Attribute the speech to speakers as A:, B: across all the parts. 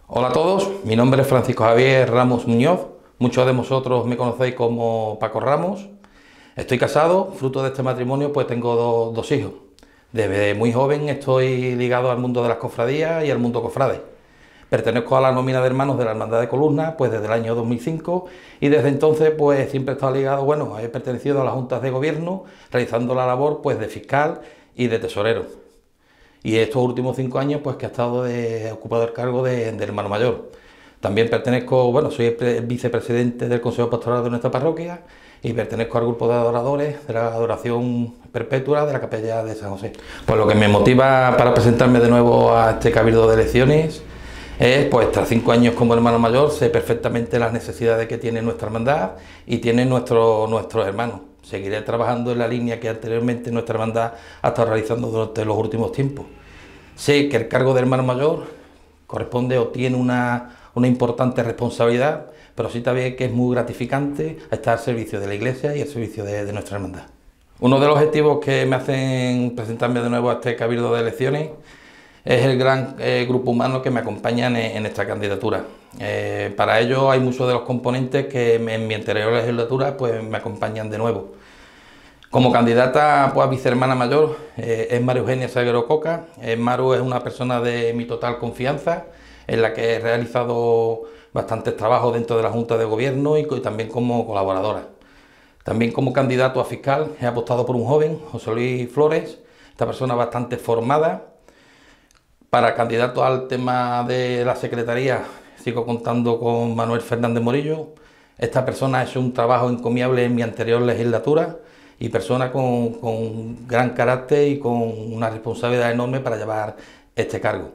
A: Hola a todos, mi nombre es Francisco Javier Ramos Muñoz, muchos de vosotros me conocéis como Paco Ramos. Estoy casado, fruto de este matrimonio pues tengo dos hijos. Desde muy joven estoy ligado al mundo de las cofradías y al mundo cofrade. Pertenezco a la nómina de hermanos de la Hermandad de Columna pues desde el año 2005 y desde entonces pues siempre he estado ligado, he pertenecido a las juntas de gobierno realizando la labor pues de fiscal y de tesorero. Y estos últimos 5 años pues que he estado ocupado el cargo de hermano mayor. También pertenezco, soy el vicepresidente del Consejo Pastoral de nuestra parroquia y pertenezco al grupo de adoradores de la adoración perpetua de la Capilla de San José. Pues lo que me motiva para presentarme de nuevo a este cabildo de elecciones es, pues tras 5 años como hermano mayor, sé perfectamente las necesidades que tiene nuestra hermandad y tienen nuestros hermanos. Seguiré trabajando en la línea que anteriormente nuestra hermandad ha estado realizando durante los últimos tiempos. Sé que el cargo de hermano mayor corresponde o tiene una importante responsabilidad, pero sí también que es muy gratificante estar al servicio de la Iglesia y al servicio de nuestra hermandad. Uno de los objetivos que me hacen presentarme de nuevo a este cabildo de elecciones es el gran grupo humano que me acompañan en esta candidatura. Para ello hay muchos de los componentes que en mi anterior legislatura pues me acompañan de nuevo. Como candidata pues, a vicehermana mayor es María Eugenia Salguero Coca. Maru es una persona de mi total confianza, en la que he realizado bastantes trabajos dentro de la Junta de Gobierno y también como colaboradora. También como candidato a fiscal he apostado por un joven, José Luis Flores, esta persona bastante formada. Para candidato al tema de la secretaría sigo contando con Manuel Fernández Morillo. Esta persona ha hecho un trabajo encomiable en mi anterior legislatura y persona con gran carácter y con una responsabilidad enorme para llevar este cargo.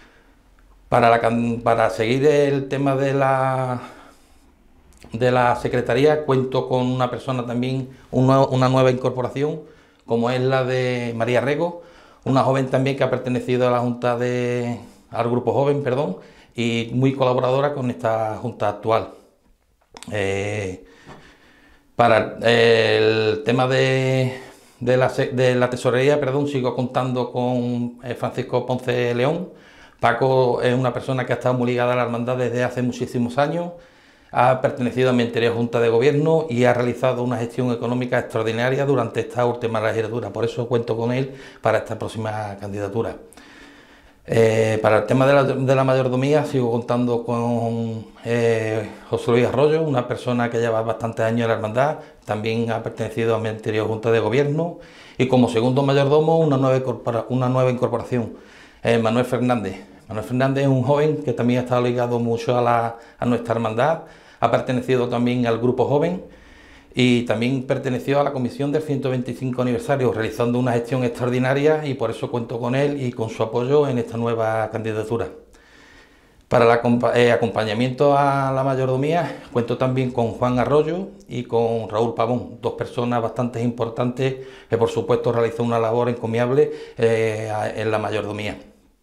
A: Para seguir el tema de la secretaría cuento con una persona también, una nueva incorporación, como es la de María Rego, una joven también que ha pertenecido a la Junta al Grupo Joven, y muy colaboradora con esta Junta actual. Para el tema de la tesorería, sigo contando con Francisco Ponce León. Paco es una persona que ha estado muy ligada a la hermandad desde hace muchísimos años. Ha pertenecido a mi anterior Junta de Gobierno y ha realizado una gestión económica extraordinaria durante esta última legislatura. Por eso cuento con él para esta próxima candidatura. Para el tema de la mayordomía sigo contando con José Luis Arroyo, una persona que lleva bastantes años en la hermandad, también ha pertenecido a mi anterior Junta de Gobierno, y como segundo mayordomo una nueva incorporación, Manuel Fernández. Manuel Fernández es un joven que también ha estado ligado mucho a nuestra hermandad, ha pertenecido también al Grupo Joven y también perteneció a la comisión del 125 aniversario, realizando una gestión extraordinaria, y por eso cuento con él y con su apoyo en esta nueva candidatura. Para el acompañamiento a la mayordomía cuento también con Juan Arroyo y con Raúl Pavón, dos personas bastante importantes que por supuesto realizan una labor encomiable en la mayordomía.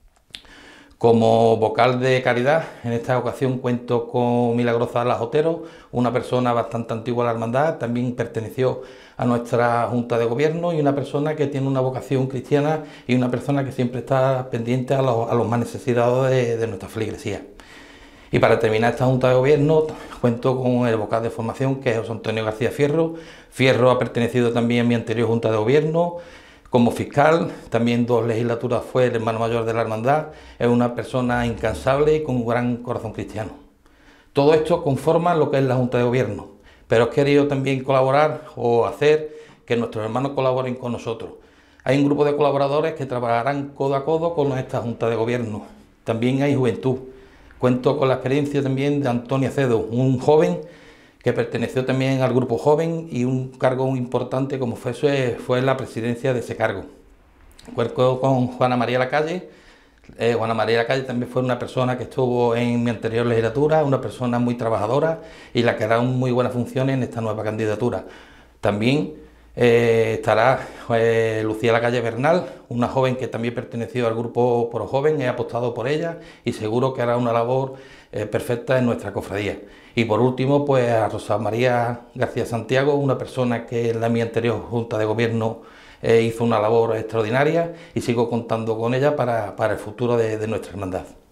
A: Como vocal de caridad, en esta ocasión cuento con Milagrosa Las Otero, una persona bastante antigua a la hermandad, también perteneció a nuestra Junta de Gobierno y una persona que tiene una vocación cristiana y una persona que siempre está pendiente a los más necesitados de nuestra feligresía. Y para terminar esta Junta de Gobierno cuento con el vocal de formación, que es José Antonio García Fierro. Fierro ha pertenecido también a mi anterior Junta de Gobierno. Como fiscal, también 2 legislaturas fue el hermano mayor de la hermandad, es una persona incansable y con un gran corazón cristiano. Todo esto conforma lo que es la Junta de Gobierno, pero he querido también colaborar o hacer que nuestros hermanos colaboren con nosotros. Hay un grupo de colaboradores que trabajarán codo a codo con esta Junta de Gobierno. También hay juventud. Cuento con la experiencia también de Antonio Acedo, un joven que perteneció también al Grupo Joven y un cargo muy importante como fue la presidencia de ese cargo. Cuento con Juana María Lacalle. Juana María Lacalle también fue una persona que estuvo en mi anterior legislatura, una persona muy trabajadora y la que hará muy buenas funciones en esta nueva candidatura. También estará Lucía Lacalle Bernal, una joven que también perteneció al Grupo Pro Joven, he apostado por ella y seguro que hará una labor perfecta en nuestra cofradía. Y por último, pues a Rosa María García Santiago, una persona que en mi anterior Junta de Gobierno hizo una labor extraordinaria y sigo contando con ella para el futuro de nuestra hermandad.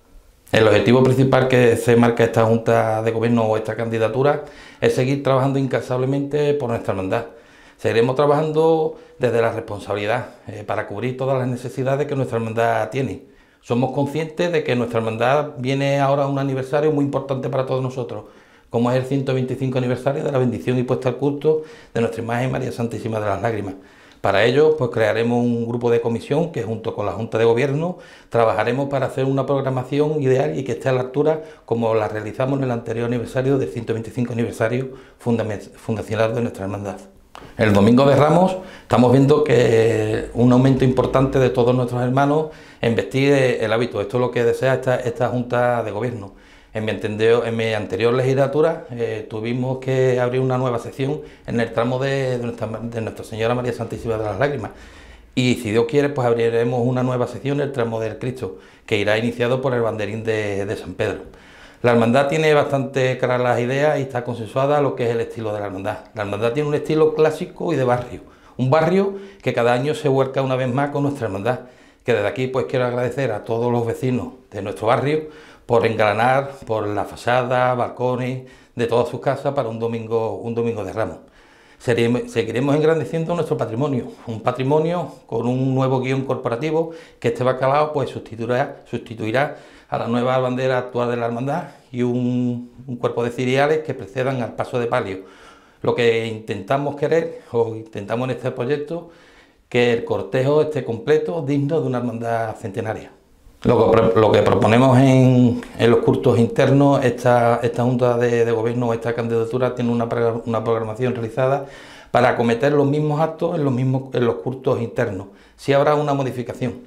A: El objetivo principal que se marca esta Junta de Gobierno o esta candidatura es seguir trabajando incansablemente por nuestra hermandad. Seguiremos trabajando desde la responsabilidad para cubrir todas las necesidades que nuestra hermandad tiene. Somos conscientes de que nuestra hermandad viene ahora a un aniversario muy importante para todos nosotros, como es el 125 aniversario de la bendición y puesta al culto de nuestra imagen María Santísima de las Lágrimas. Para ello, pues crearemos un grupo de comisión que junto con la Junta de Gobierno trabajaremos para hacer una programación ideal y que esté a la altura como la realizamos en el anterior aniversario del 125 aniversario fundacional de nuestra hermandad. El domingo de Ramos estamos viendo que un aumento importante de todos nuestros hermanos en vestir el hábito. Esto es lo que desea esta Junta de Gobierno. En mi anterior legislatura tuvimos que abrir una nueva sección en el tramo de Nuestra Señora María Santísima de las Lágrimas. Y si Dios quiere, pues abriremos una nueva sección en el tramo del Cristo, que irá iniciado por el banderín de San Pedro. La hermandad tiene bastante claras las ideas y está consensuada lo que es el estilo de la hermandad. La hermandad tiene un estilo clásico y de barrio. Un barrio que cada año se vuelca una vez más con nuestra hermandad. Que desde aquí pues quiero agradecer a todos los vecinos de nuestro barrio por engranar por la fachada, balcones de todas sus casas para un domingo de Ramos. Seguiremos engrandeciendo nuestro patrimonio, un patrimonio con un nuevo guión corporativo que este bacalao pues sustituirá a la nueva bandera actual de la hermandad y un cuerpo de ciriales que precedan al paso de palio. Lo que intentamos en este proyecto, que el cortejo esté completo, digno de una hermandad centenaria. Lo que proponemos en los cultos internos, esta Junta de Gobierno, esta candidatura tiene una programación realizada para acometer los mismos actos en los cultos internos. Sí habrá una modificación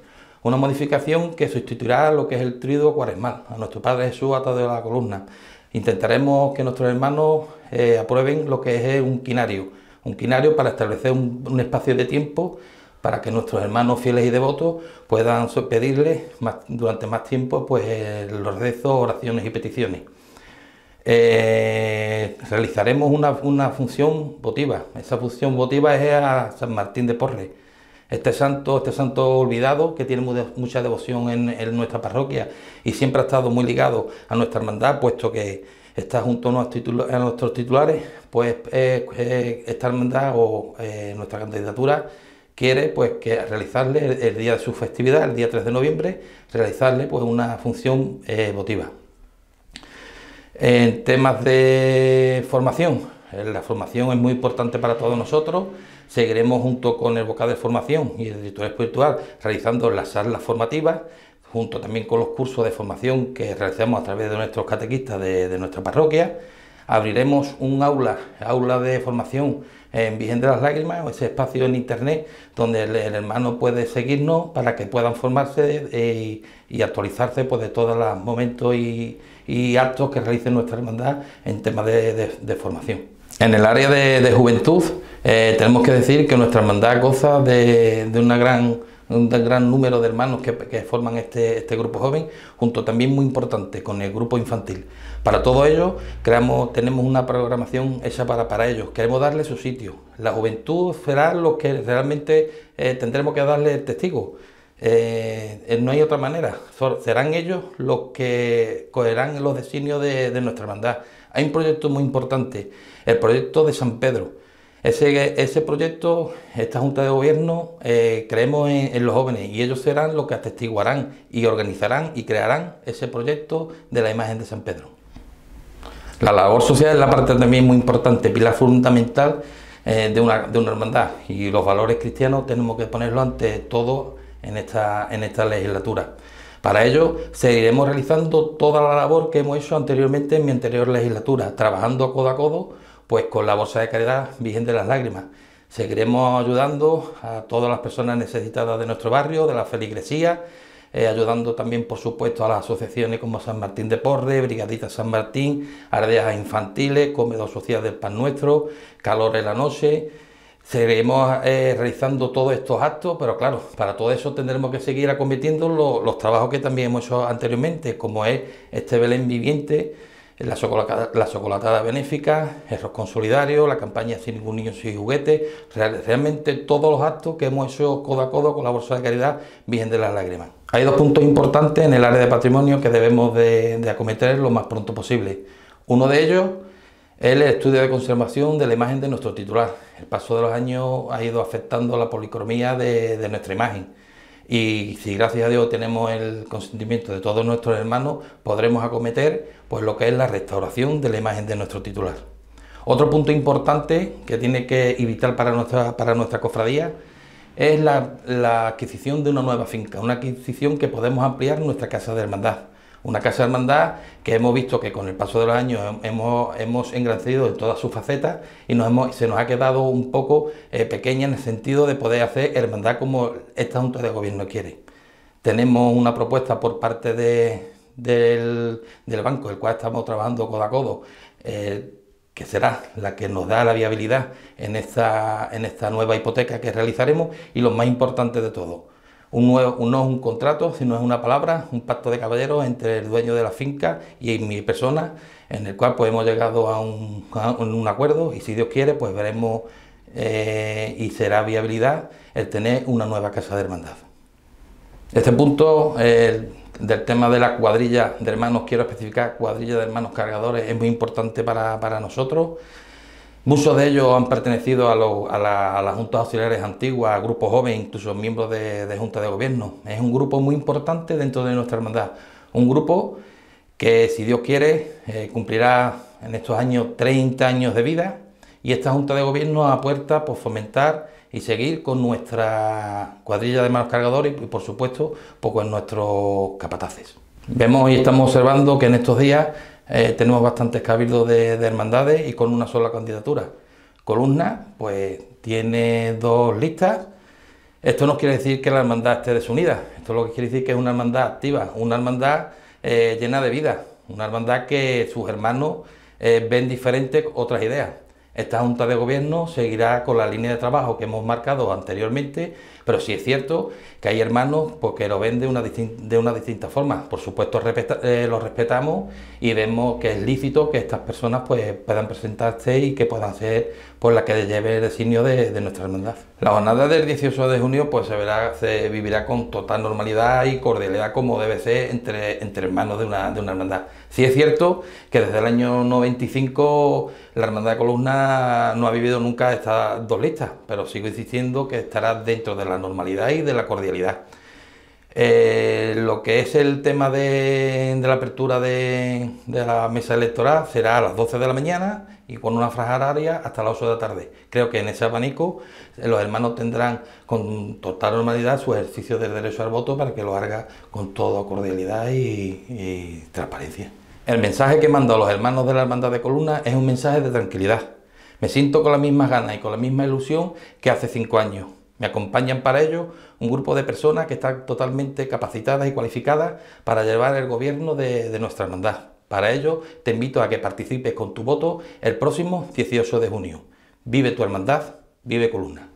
A: que sustituirá lo que es el tríodo cuaresmal, a nuestro Padre Jesús atado de la columna. Intentaremos que nuestros hermanos aprueben lo que es un quinario para establecer un espacio de tiempo para que nuestros hermanos fieles y devotos puedan pedirle durante más tiempo pues, los rezos, oraciones y peticiones. Realizaremos una función votiva. Esa función votiva es a San Martín de Porres. Este santo olvidado, que tiene mucha devoción en nuestra parroquia y siempre ha estado muy ligado a nuestra hermandad, puesto que está junto a nuestros titulares, pues esta hermandad o nuestra candidatura quiere pues que realizarle el día de su festividad, el día 3 de noviembre, realizarle pues una función votiva. En temas de formación, la formación es muy importante para todos nosotros. Seguiremos junto con el vocal de formación y el director espiritual realizando las salas formativas, junto también con los cursos de formación que realizamos a través de nuestros catequistas de nuestra parroquia. Abriremos un aula de formación en Virgen de las Lágrimas, ese espacio en internet donde el hermano puede seguirnos para que puedan formarse y actualizarse pues, de todos los momentos y actos que realice nuestra hermandad en temas de formación. En el área de juventud tenemos que decir que nuestra hermandad goza de un gran número de hermanos que forman este grupo joven, junto también muy importante con el grupo infantil. Para todo ello tenemos una programación hecha para ellos. Queremos darles su sitio. La juventud será lo que realmente tendremos que darle el testigo. No hay otra manera. Serán ellos los que cogerán los designios de nuestra hermandad. Hay un proyecto muy importante, el proyecto de San Pedro. Ese proyecto, esta Junta de Gobierno, creemos en los jóvenes y ellos serán los que atestiguarán y organizarán y crearán ese proyecto de la imagen de San Pedro. La labor social es la parte también muy importante, pilar fundamental de una hermandad, y los valores cristianos tenemos que ponerlo ante todo en esta legislatura. Para ello seguiremos realizando toda la labor que hemos hecho anteriormente en mi anterior legislatura, trabajando codo a codo pues con la Bolsa de Caridad Virgen de las Lágrimas. Seguiremos ayudando a todas las personas necesitadas de nuestro barrio, de la feligresía, ayudando también por supuesto a las asociaciones como San Martín de Porres, Brigadita San Martín, Aldeas Infantiles, Comedor Social del Pan Nuestro, Calor en la Noche. Seguiremos realizando todos estos actos, pero claro, para todo eso tendremos que seguir acometiendo los trabajos que también hemos hecho anteriormente, como es este Belén viviente, la chocolatada benéfica, el roscón solidario, la campaña Sin ningún niño sin juguete, realmente todos los actos que hemos hecho codo a codo con la Bolsa de Caridad Virgen de las Lágrimas. Hay dos puntos importantes en el área de patrimonio que debemos de acometer lo más pronto posible. Uno de ellos es el estudio de conservación de la imagen de nuestro titular. El paso de los años ha ido afectando la policromía de nuestra imagen. Y si gracias a Dios tenemos el consentimiento de todos nuestros hermanos, podremos acometer pues, lo que es la restauración de la imagen de nuestro titular. Otro punto importante que tiene que evitar para nuestra cofradía es la adquisición de una nueva finca, una adquisición que podemos ampliar nuestra casa de hermandad. Una casa de hermandad que hemos visto que con el paso de los años hemos engrandecido en todas sus facetas y se nos ha quedado un poco pequeña en el sentido de poder hacer hermandad como esta Junta de Gobierno quiere. Tenemos una propuesta por parte del banco, el cual estamos trabajando codo a codo, que será la que nos da la viabilidad en esta nueva hipoteca que realizaremos, y lo más importante de todo, no es un contrato, sino es una palabra, un pacto de caballeros entre el dueño de la finca y mi persona, en el cual pues, hemos llegado a un acuerdo, y si Dios quiere pues veremos y será viabilidad el tener una nueva casa de hermandad. Este punto del tema de la cuadrilla de hermanos, quiero especificar, cuadrilla de hermanos cargadores, es muy importante para nosotros. Muchos de ellos han pertenecido a las juntas auxiliares antiguas, a grupos jóvenes, incluso miembros de junta de gobierno. Es un grupo muy importante dentro de nuestra hermandad. Un grupo que, si Dios quiere, cumplirá en estos años 30 años de vida, y esta junta de gobierno apuesta por fomentar y seguir con nuestra cuadrilla de hermanos cargadores y, por supuesto, pues con nuestros capataces. Vemos y estamos observando que en estos días tenemos bastantes cabildos de hermandades y con una sola candidatura. Columna, pues tiene 2 listas. Esto no quiere decir que la hermandad esté desunida, esto lo que quiere decir que es una hermandad activa, una hermandad llena de vida, una hermandad que sus hermanos ven diferentes otras ideas. Esta Junta de Gobierno seguirá con la línea de trabajo que hemos marcado anteriormente, pero sí es cierto que hay hermanos pues, que lo ven de una distinta forma. Por supuesto lo respetamos y vemos que es lícito que estas personas pues, puedan presentarse y que puedan ser pues, las que lleve el designio de nuestra hermandad. La jornada del 18 de junio pues, se vivirá con total normalidad y cordialidad, como debe ser entre hermanos de una hermandad. Sí es cierto que desde el año 95 la Hermandad de Columna no ha vivido nunca estas 2 listas, pero sigo insistiendo que estará dentro de la normalidad y de la cordialidad. Lo que es el tema de la apertura de la mesa electoral será a las 12 de la mañana y con una franja horaria hasta las 8 de la tarde. Creo que en ese abanico los hermanos tendrán con total normalidad su ejercicio del derecho al voto para que lo haga con toda cordialidad y transparencia. El mensaje que mando a los hermanos de la Hermandad de Columna es un mensaje de tranquilidad. Me siento con las mismas ganas y con la misma ilusión que hace 5 años. Me acompañan para ello un grupo de personas que están totalmente capacitadas y cualificadas para llevar el gobierno de nuestra hermandad. Para ello te invito a que participes con tu voto el próximo 18 de junio. Vive tu hermandad, vive Columna.